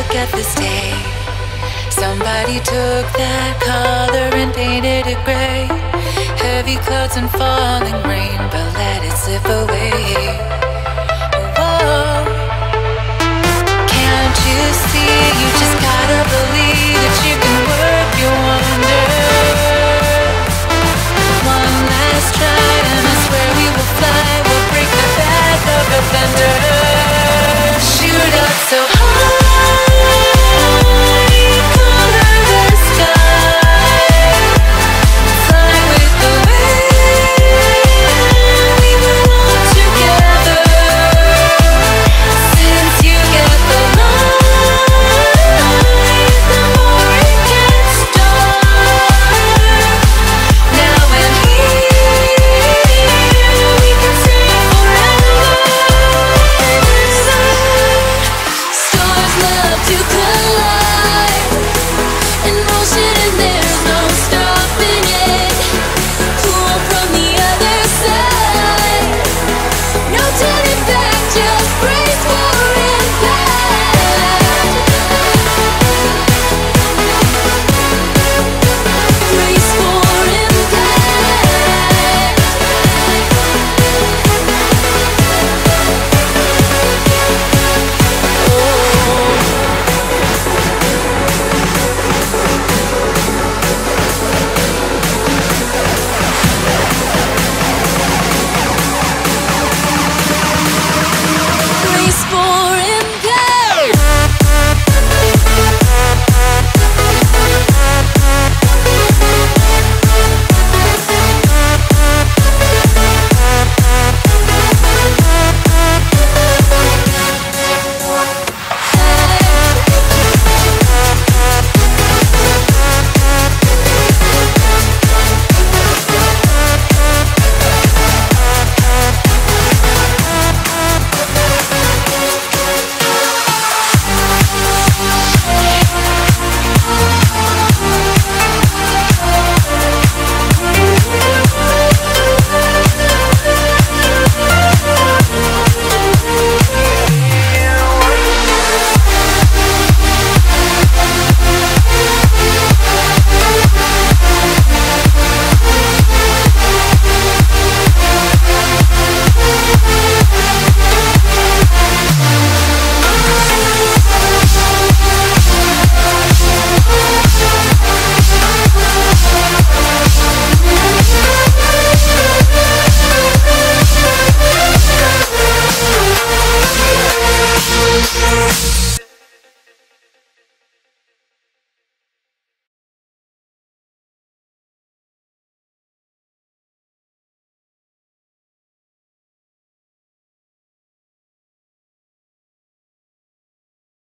at this day. Somebody took that color and painted it gray. Heavy clouds and falling rain, but let it slip away. Whoa. Can't you see? You just gotta believe that you can work your wonders. One last try and I swear we will fly. We'll break the back of the thunder. Shoot up so high.